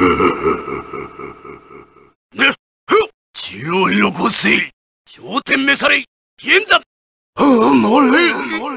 中央よこせ。頂点召され、現在。 乗れ。